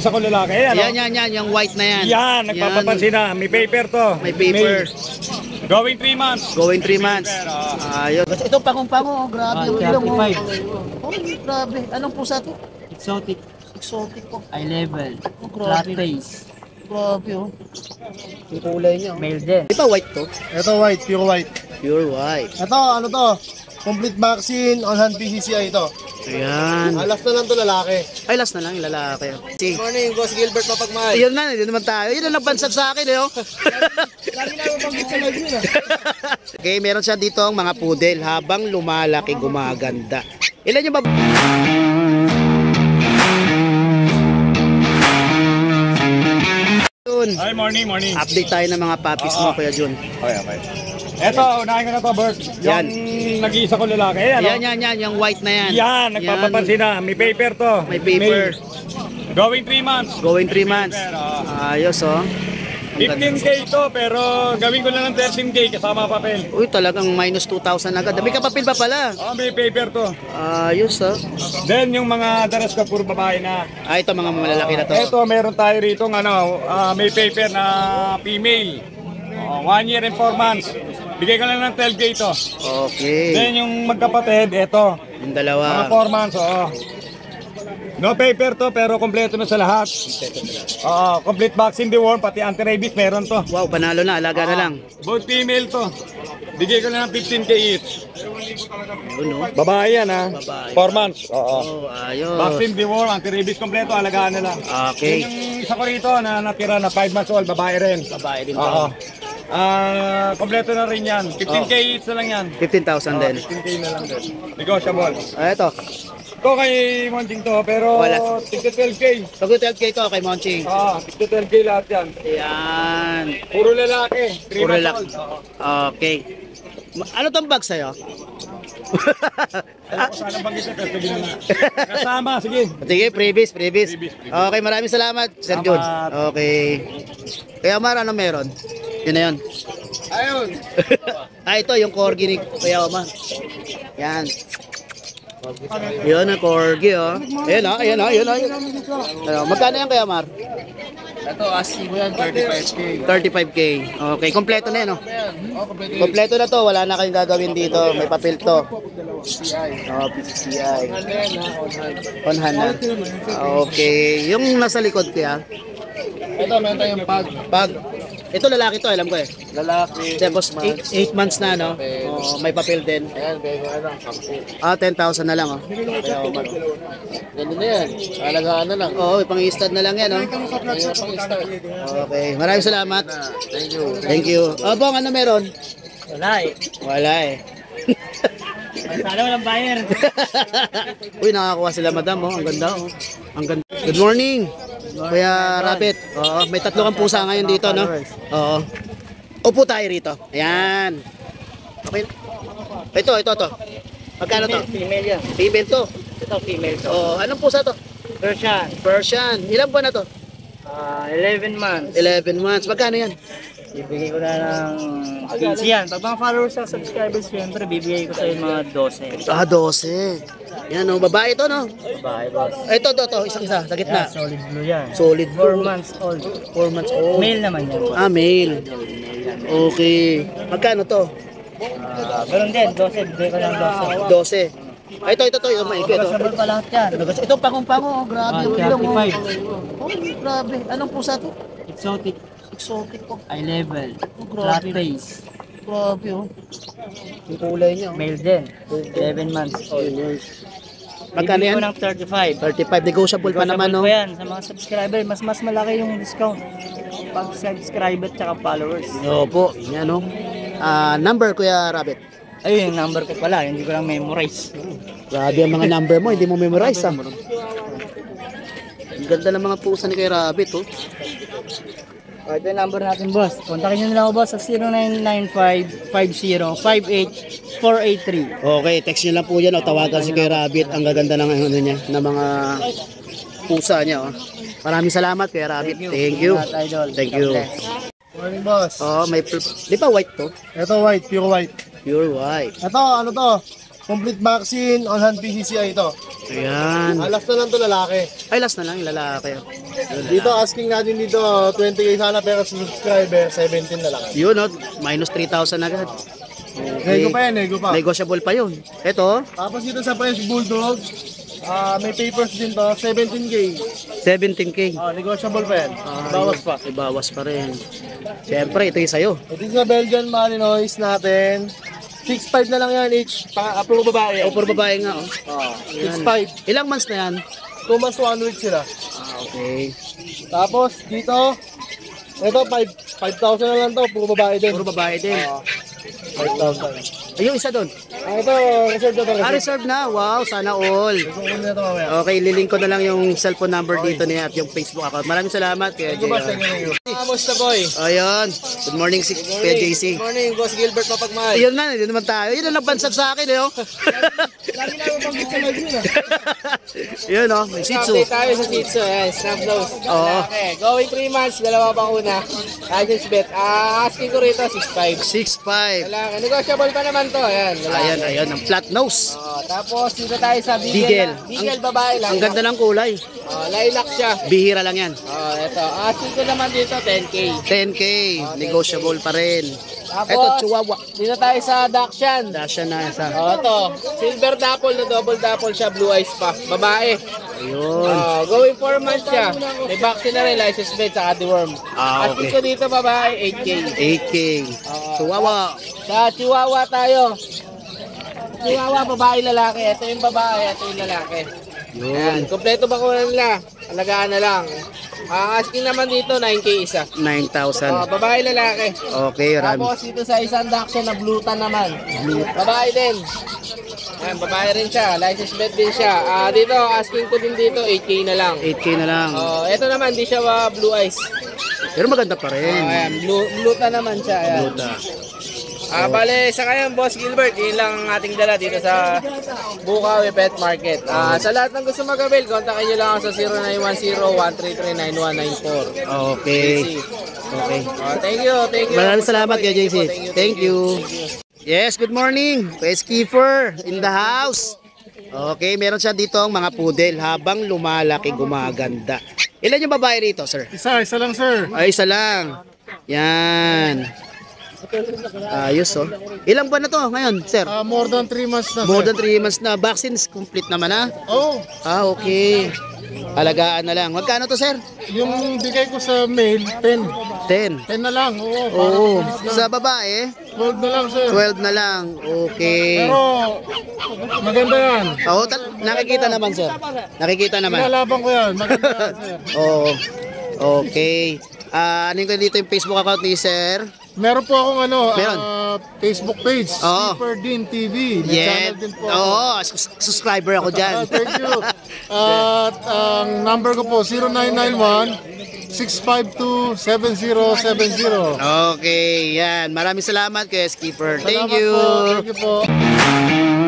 Isa ko lalaki, ano? Yan, yung white na yan. Yan, nagpapapansin na. May paper to. May paper. Going 3 months. Going 3 months. Ayun. Ito pangong-pango, grabe yung ilong. 35. Oh, grabe. Anong pusa to? Exotic. Exotic po. High level. Oh, Flat grabe. face. Grabe oh. Yung kulay niya. Male din. Di ba white to? Ito white, pure white. Pure white. Ito, ano to? Complete vaccine, on-hand PCCI ito. Ayan. Alas na lang to lalaki. Ay, last na lang yung lalaki. Good morning, Boss Gilbert Mapagmahal. Yun na, yun naman tayo. Yun ang nagbansag sa akin, eh. Oh. Lagi na ako pag sa live yun Okay, meron siya dito ang mga poodle habang lumalaki, gumaganda. Ilan yung Hi, morning. update tayo ng mga puppies mo, Kuya Jun. Okay. Eto, unahin ko na to, Bert. Yan. Yung nag-iisa ko lalaki, ano? Yan, yung white na yan. Yan, nagpapapansin na. May paper to. May paper. Going 3 months. Going 3 months. Ayos, oh. 15K to, pero gawin ko na ng 13K kasama papel. Uy, talagang minus 2,000 agad. May kapapil pa pala. May paper to. Ayos, oh. Then yung mga daras ko puro babae na. Ito mga malalaki na to. Ito, meron tayo rito may paper na female. 1 year and 4 months. Bigay ko lang ng 12K to. Okay. Then yung magkapatid, ito. Yung Mga dalawa. 4 months, oo. No paper to, pero kompleto na sa lahat. Complete vaccine, deworm, pati anti-rabies, meron to. Wow, panalo na. Alaga na lang. Both female to. Bigay ko na ng 15K each. Yun, oh. Babae yan, ha? Babae. 4 months. Oh, ayos. Vaccine, deworm, anti-rabies, kompleto, alagaan na lang. Okay. Yung isa ko rito na natira na 5 months old, babae rin. Babae din Oo. to. Kompleto na rin yan. 15K each na lang yan. 15,000 din. 15K na lang din. Negotiable. Ito. Ito kay Monching to, pero Wala. tigto 12K. Pag 12K to kay Monching. Tigto 12K lahat yan. Ayan. Puro lalaki. 3 Puro months lalaki. old. Oo. Okay. Ano tong bag sa'yo? Ayaw ko sana banggitin, pero sabihin na. Kasama, sige. Sige, previous. Okay, maraming salamat, Sir Jun. Okay. Kaya Omar, ano meron? Yun na yun. Ayun. Ito, yung corgi ni Kuya Omar. Yan. Yun ang corgi, oh. Ayan. Magkano yan, Kuya Omar? Ito, asking ko yan, 35K. 35K. Okay, kompleto na yan, oh. Kompleto na to, wala na kayong gagawin dito. May papel to. PCCI. On hand na. Okay, yung nasa likod kaya. Ito, meron tayong Pag ito lalaki to, alam ko eh. lalaki. Tapos 8 months na, no? Oh, may papel din. Ayan, bego, 10. 10,000 na lang, oh. Ganun na yan. Alagaan na lang. Oo, pang-i-stud na lang yan, oh. Ayan, pang-start. Okay, maraming salamat. Thank you. Thank you. Bong, ano meron? Wala eh. Wala eh. Sana walang buyer. Uy, nakakuha sila madam, oh. Ang ganda, oh. Ang ganda. Good morning, Kuya Rabbit. Oo, may 3 kang pusa ngayon dito, no? Oo. Upo tayo rito. Ayan. Okay. Ito. Magkano to? Female yan. Female to. Ito female to. Oh, anong pusa to? Persian. Persian. Ilan buwan na to? 11 months. 11 months. Magkano yan? Bibigay ko na ng 15 yan. Pag mga followers sa subscribers, syempre bibigay ko sa mga 12. 12. Yan, oh. Babae to, no? Babae, boss. Ito, isa sa gitna. Yeah, solid blue yan. Solid 4 months old. 4 months old. Male naman yan. Male. Okay. Magkano to? Ganun din, 12. Bibigay ko ng 12. 12. Ito, yung maikot. Negotiable pa lahat yan. Ito, pangong-pango. Grabe yung ilong, oh. 35. Oh, grabe. Anong pusa to? Exotic. Exotic po. High level. grabe. Flat face. Grabe, oh. Yung kulay niya, oh. Male din. 11 months old. Magkano Bibigay yan? ko ng 35. 35. Negotiable pa naman, no? Negotiable pa yan sa mga subscriber. Mas malaki yung discount pag subscriber at followers. Opo. Yan, no? Number, Kuya Rabbit. Ayun yung number ko pala. Hindi ko lang memorize. Grabe ang mga number mo. Hindi mo memorize, ah. Ang ganda ng mga pusa ni Kuya Rabbit, oh. Ito yung number natin, boss. Kontakin nyo na lang ako, boss, sa 0995-50-58483. Okay, text nyo lang po yan, o tawagan si Kuya Rabbit. Ang gaganda ng ano niya, ng mga pusa niya, oh. Maraming salamat, Kuya Rabbit. Thank you. Thank you. Morning, boss. Oh, may di pa white to? Ito white, pure white. Pure white. Ito, ano to? Complete vaccine, on-hand PCCI ito. Ayan. Last na lang to lalaki. Ay, last na lang yung lalaki. Dito, asking natin dito, 20k sana pero sa subscriber, 17 na lang. Yun, no? Minus 3,000 agad. Nego pa yan, nego pa. Negotiable pa yun. Ito, Tapos dito sa French Bulldog, may papers din to, 17k. 17K. Negotiable pa yan. Bawas pa. May bawas pa rin. Siyempre, ito yung sa'yo. Ito sa Belgian Malinois natin, 6'5 na lang yan each. Puro babae. O, puro babae nga, oh. 6'5. Ilang months na yan? 2 months, 1 week sila. Okay. Tapos dito, ito 5,000 na lang to, puro babae din. Puro babae din. 5,000. Ay, yung isa doon. Ito, reserve na to. Reserve na. Wow, sana all. Gusto ko na ito mamaya. Okay, lilink ko na lang yung cellphone number dito niya at yung Facebook account. Maraming salamat, Kuya Ito ba, JR. thank you. Kamusta boy? Ayun. Good morning, Kuya JC. Morning, Boss Gilbert Mapagmahal. Ayun na, yun naman tayo. Yun ang nagbansag sa akin, eh, oh. Lagi namin pang-hit sa live yun Yun, oh. May Shih Tzu. Update tayo sa Shih Tzu. Ayan, snap nose. Oo. Okay, going 3 months, dalawa bakuna. License bet. Asking ko rito, 6'5". 6'5". Lalaki. Negotiable pa naman to. Ayan, lalaki. Ayan, ayan. Ang flat nose. Tapos dito tayo sa Beagle. Beagle babae lang. Ang ganda ng kulay. Lilac siya. Bihira lang yan. Ito. Asking ko naman dito, 10K. 10K. Negotiable pa rin. Tapos, Ito, Chihuahua. dito tayo sa Dachshund. Dasha na isa. Ito. Silver dapple na double dapple siya. Blue eyes pa. Babae. Ayun. Going 4 months siya. May vaccine na rin, license plate, sa deworm. Okay. Asking ko dito babae, 8K. 8K. Chihuahua. Sa Chihuahua tayo. Chihuahua, babae, lalaki. Ito yung babae, ito yung lalaki. Yun. Kompleto ba ko nila? Alagaan na lang. Ang asking naman dito, 9K isa. 9,000. Babae, lalaki. Okay, Rami. Tapos dito sa isang Dachshund na blue tan naman. Babae din. Ayan, babae rin siya. License plate din siya. Dito, asking ko din dito, 8K na lang. 8K na lang. Ito naman, di siya blue eyes. Pero maganda pa rin. Ayan, blue tan naman siya. Ayan. Buta. Bale, sa ngayon, Boss Gilbert, yun lang ang ating dala dito sa Bukawi Pet Market. Sa lahat ng gusto mag-avail, kontakin nyo lang ako sa 0910-133-9194. Okay. Okay. Thank you. Maraming salamat kay JC. Thank you. Yes, good morning. Kuya Skipper in the house. Okay, meron siya dito ang mga poodle habang lumalaki, gumaganda. Ilan yung babae rito, sir? Isa lang sir. Ay, isa lang. Yan. Ayos, oh. Ilang buwan na to ngayon, sir? More than 3 months na More sir. than 3 months na. Vaccines complete naman, ha? Oh, Okay. Alagaan na lang. Magkano to, sir? yung bigay ko sa mail, 10. 10. 10 na lang, oo. Oo. parang Sa babae, 12 na lang sir. 12 na lang. Okay. Pero, maganda yan. Oo, nakikita naman, sir. Nakikita naman. Nilalaban ko yan, maganda yan sir. Oo. Okay. Ano yung dito yung Facebook account ni sir? Meron po akong Meron. Facebook page, Oo. Skipper Din TV. May Yeah. channel din po ako. Oo, subscriber ako dyan. Thank you. At ang number ko po 0991-652-7070. Okay, yan. Maraming salamat kay Skipper. Thank Salamat you. po. Thank you po.